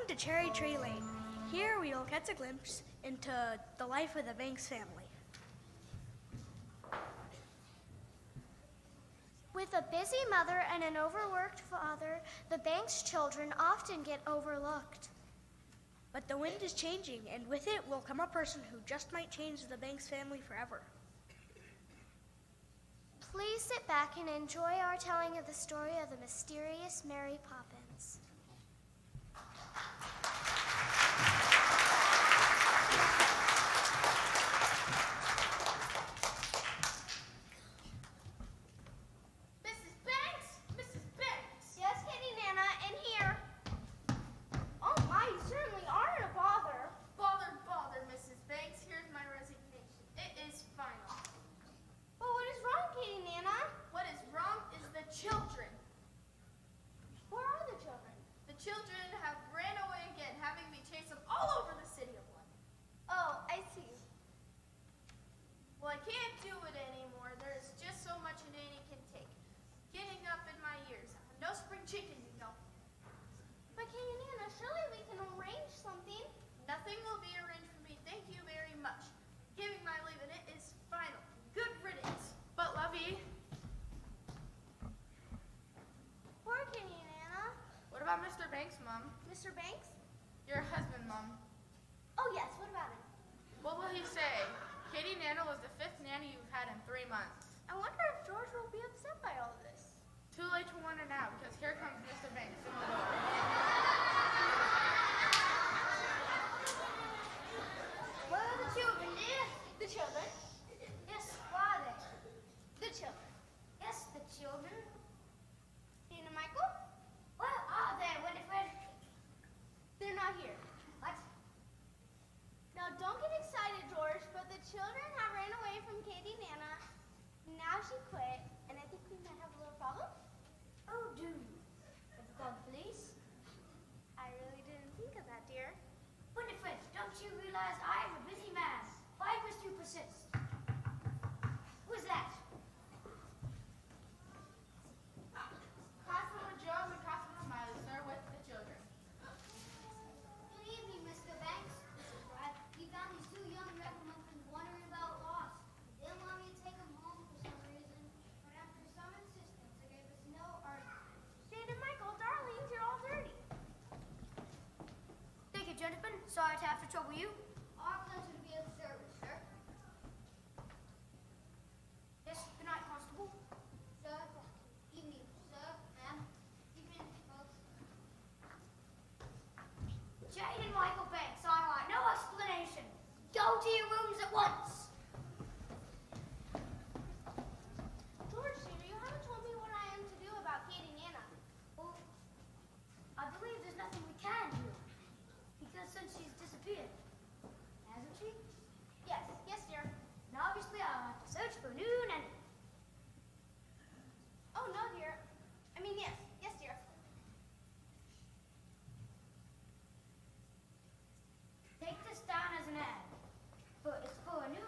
to Cherry Tree Lane. Here we will catch a glimpse into the life of the Banks family. With a busy mother and an overworked father, the Banks children often get overlooked. But the wind is changing, and with it will come a person who just might change the Banks family forever. Please sit back and enjoy our telling of the story of the mysterious Mary Poppins. Mr. Banks, Mom. Mr. Banks? Your husband, Mom. Oh, yes. What about him? What will he say? Katie Nana was the 5th nanny you've had in 3 months. I wonder if George will be upset by all of this. Too late to wonder now, because here comes Mr. Banks in the door. Where are the children, dear? The children? Yes, where are they? The children. Yes, the children. Dean and Michael? Where are they, Winifred? They're not here. What? Now, don't get excited, George, but the children have ran away from Katie Nana. Now she quit, and I think we might have a little problem. Oh, do you? Have you called the police? I really didn't think of that, dear. Winifred, don't you realize I am a busy man? Why must you persist? Who is that? Councilman Jones and Councilman Miley, sir, with the children. Good evening, Mr. Banks. Mr. Brad, we found these 2 young ragamuffins wandering about lost. They didn't want me to take them home for some reason, but after some insistence, they gave us no argument. Shane and Michael, darlings, you're all dirty. Thank you, gentlemen. Sorry to have to trouble you. Our pleasure to be of service, sir. Yes, good night, Constable. Sir, evening, sir, ma'am. Evening, folks. Jane and Michael Banks, I want no explanation. Go to your rooms at once. George, dear, you haven't told me what I am to do about Katie Nana. Well, I believe there's nothing we can do. Because since she's disappeared, hasn't she? Yes, yes, dear. And obviously I'll have to search for a new nanny. Oh, no, dear. I mean, yes, yes, dear. Take this down as an ad. But it's for a new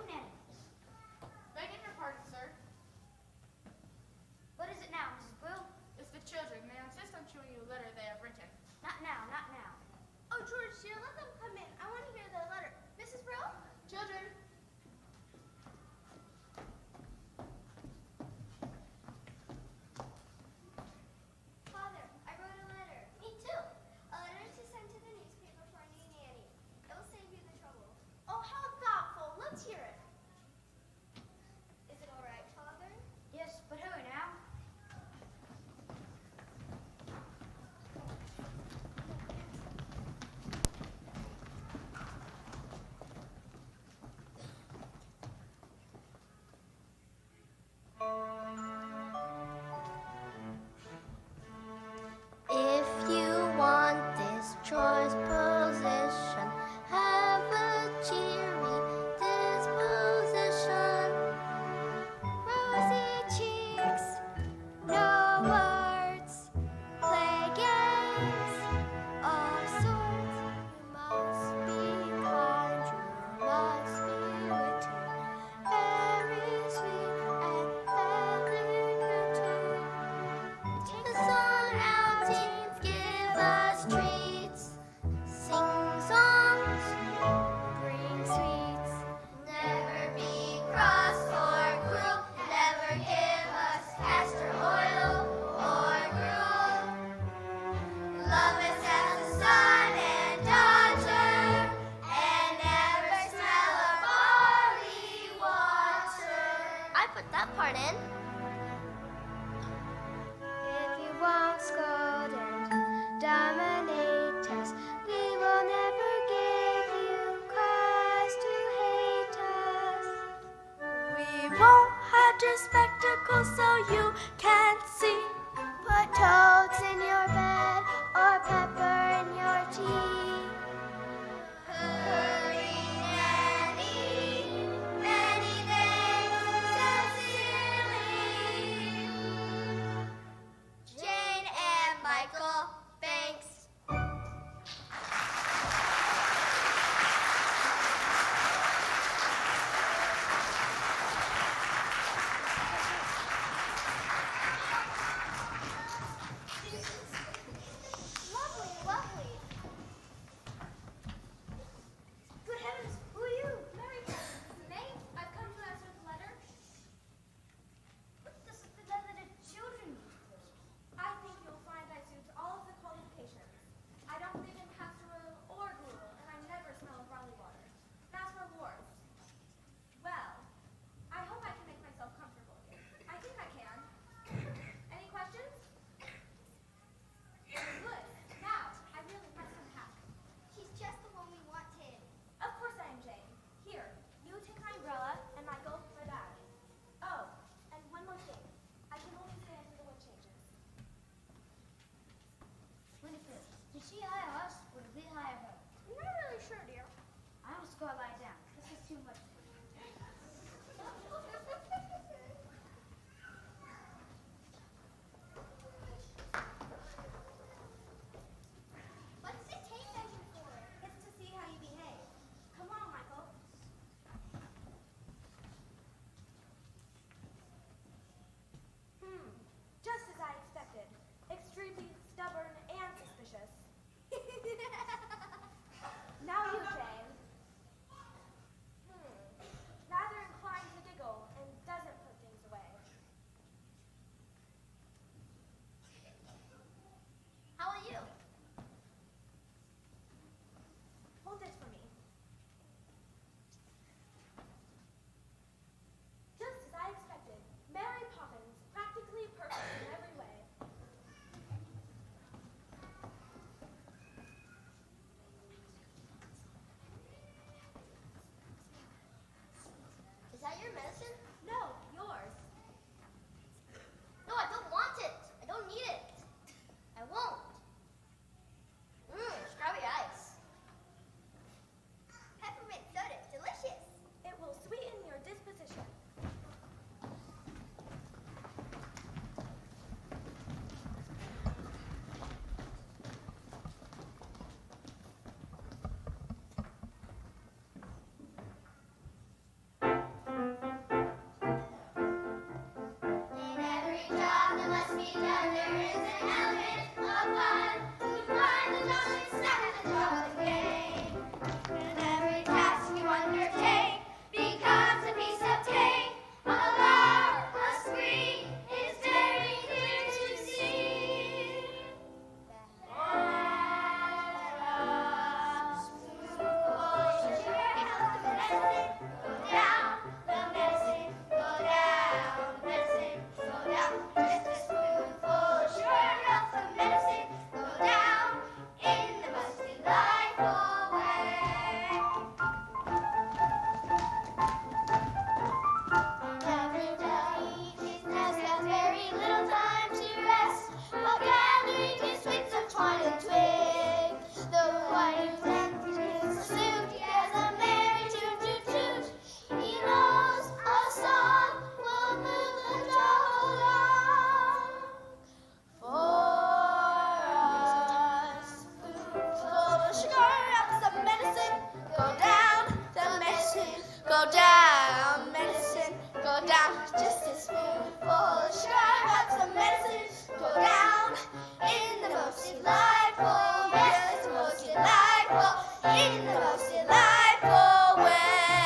in the most delightful way.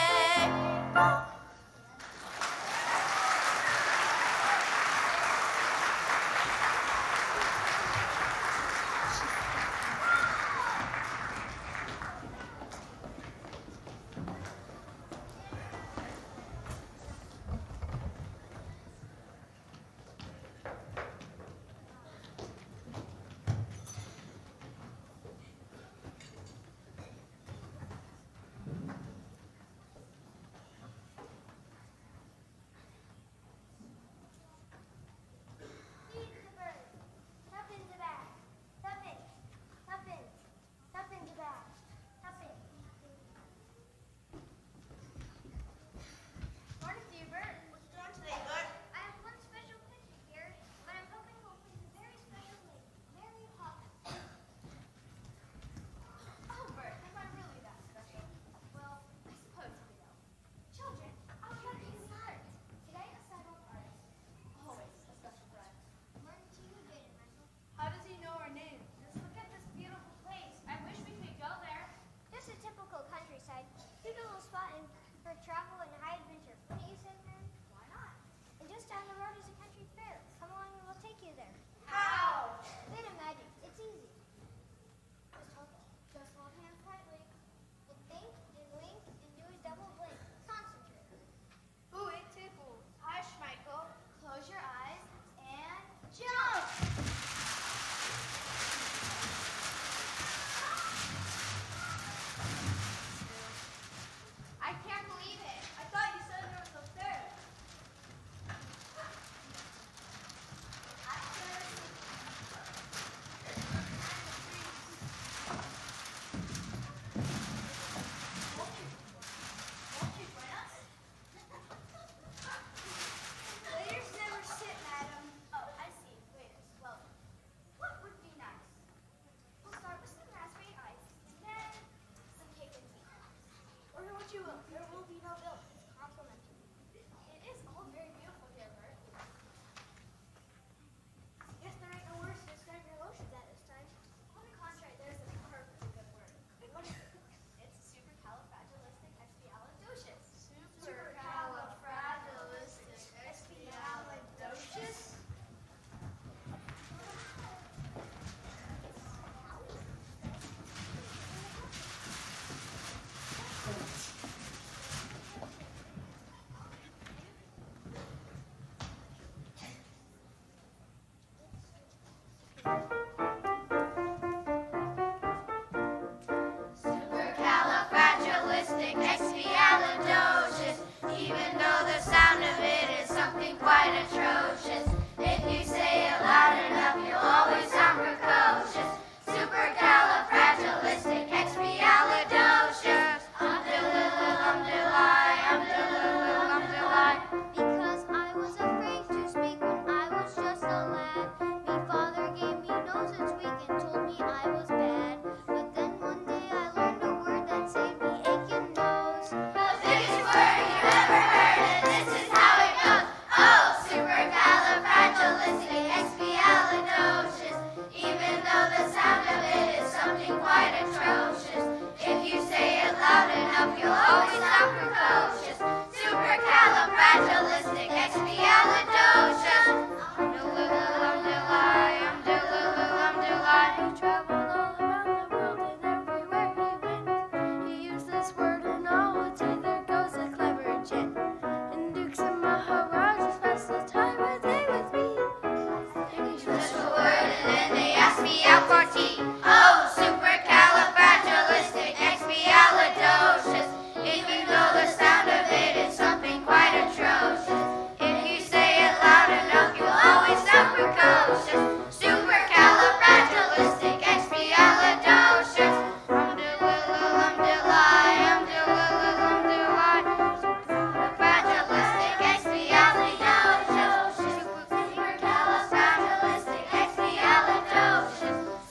Supercalifragilisticexpialidocious. Even though the sound of it is something quite atrocious, if you say it loud enough, you'll always sound precocious. Supercalifragilisticexpialidocious. Umdilililumdilai, umdilililumdilai. Because I was afraid to speak when I was just a lad. Me father gave me nose and tweak and told me I was bad. But then one day I learned a word that saved me aching nose. The biggest word you ever heard, and this is how it goes. Oh, supercalifragilisticexpialidocious. Even though the sound of it is something quite atrocious, if you say it loud enough, you'll always sound precocious. Supercalifragilisticexpialidocious. Umdilililumdilai, umdilililumdilai. He traveled all around the world and everywhere he went, he used this word and all would say there goes a clever gent. And Dukes and Maharajas passed the time of day with me. Just a word and then they asked me out for tea. Oh, supercalifragilisticexpialidocious. Even though the sound of it is something quite atrocious, if you say it loud enough, you'll always sound precocious. Supercalifragilisticexpialidocious. Umdilililumdilai, umdilililumdilai. Supercalifragilisticexpialidocious. Supercalifragilisticexpialidocious.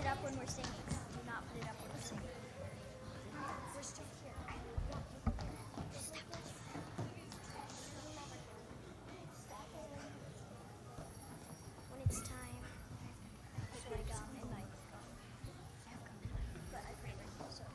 up when we're singing. Do not put it up when we're singing. We're still here. When it's time, should I go midnight? But I pray that so.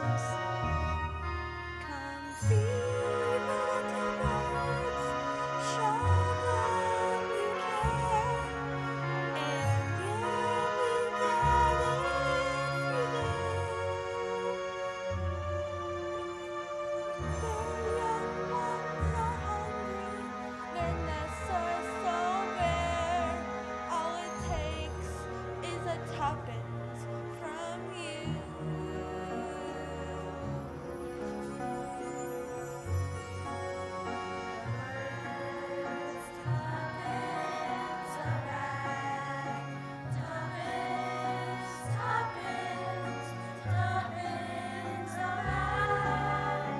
Come feed the little birds, show them you care, and you'll be glad if you dare. Their young ones are hungry, their nests are so bare. All it takes is a tuppence from you. Tuppence a bag, tuppence, tuppence, tuppence a bag.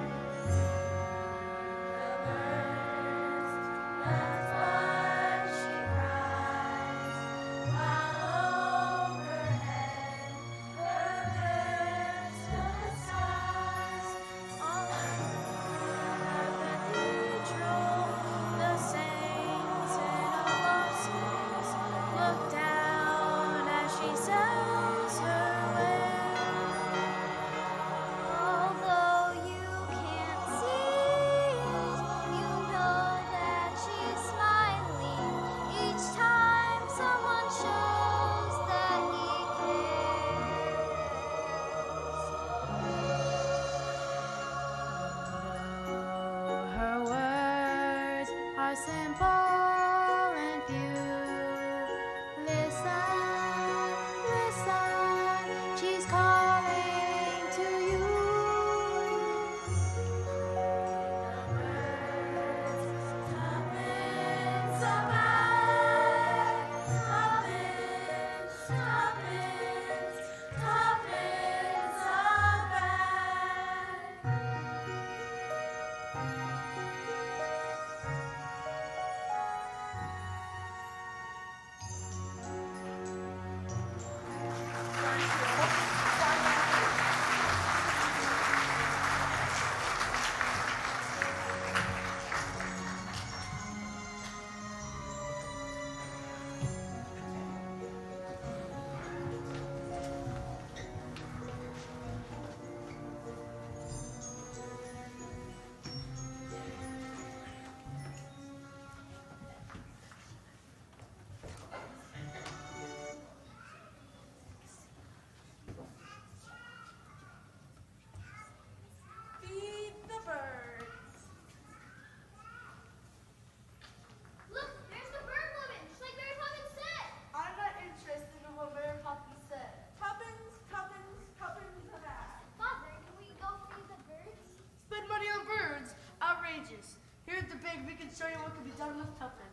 The birds, that's what she cries, while overhead her birds fill the skies. All over the cathedral, the saints in glosses look down as she sells her wares. Although you can't see it, you know that she's smiling each time someone shows that he cares. Her words are simple and few. Listen, listen, she's calling to you. Tuppence a bag, tuppence, tuppence, tuppence a bag. Feed the birds. Look, there's the bird woman, just like Mary Poppins said. I'm not interested in what Mary Poppins said. Tuppence, tuppence, tuppence a bag. Father, can we go feed the birds? Spend money on birds? Outrageous. Here at the bank, we can show you what can be done with tuppence.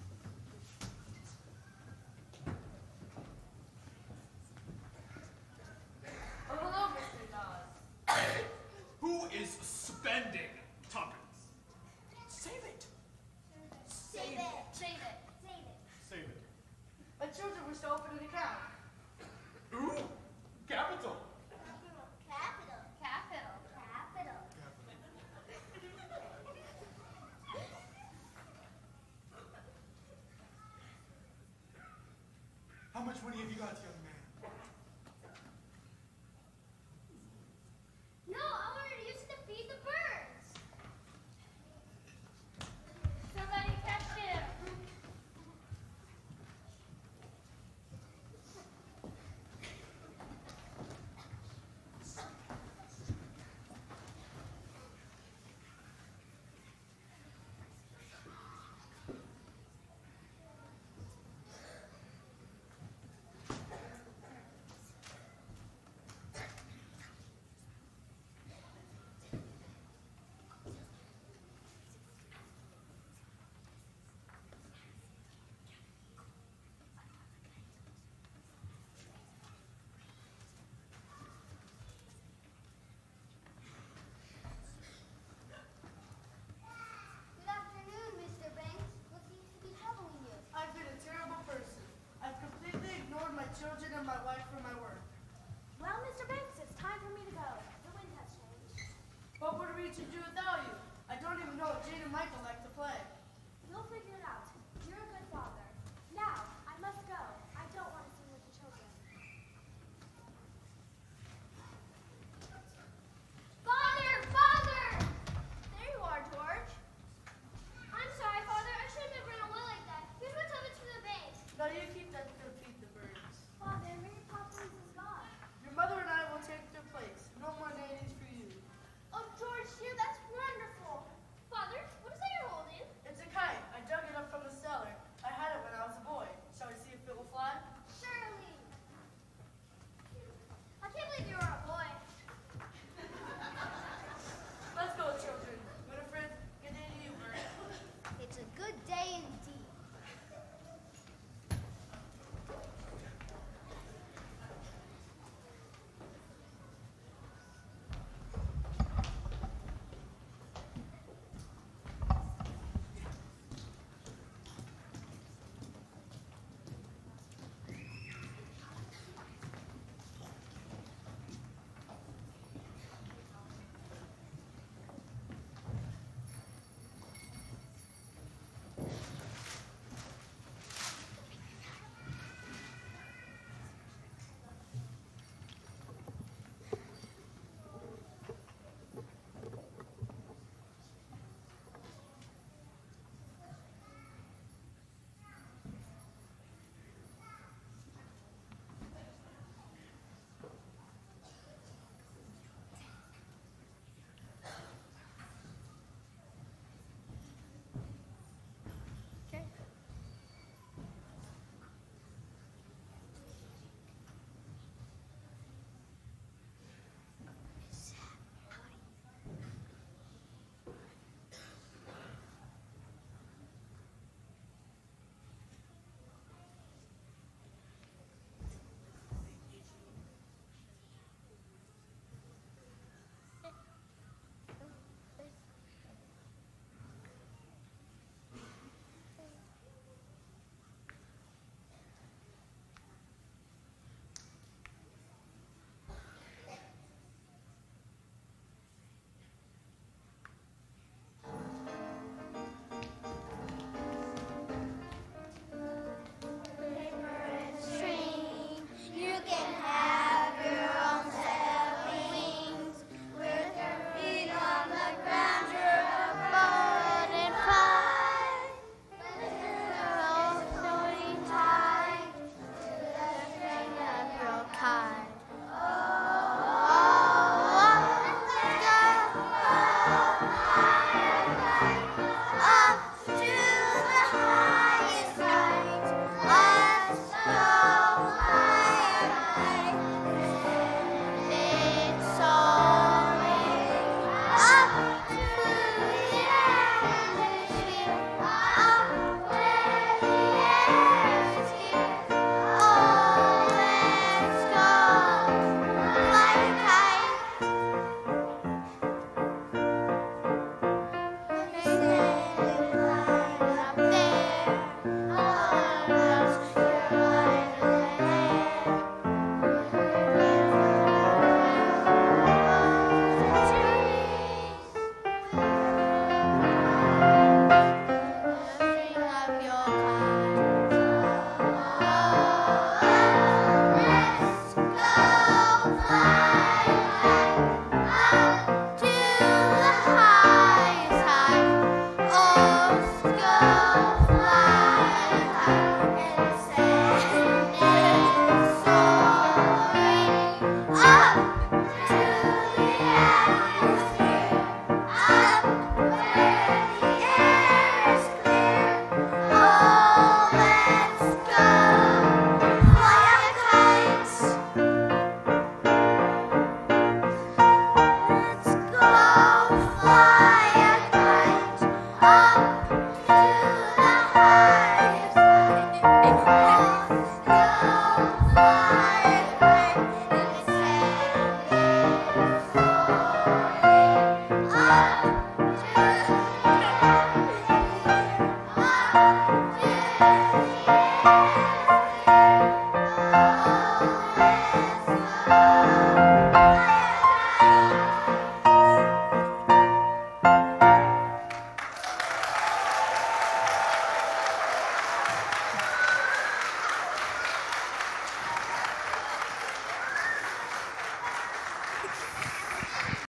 Oh, hello, Mr. Dawes. Who is spending tuppence? Save it. Save it. Save it. Save it. Save it. My children wish to open an account. Ooh, capital. Capital. Capital. Capital. How much money have you got here?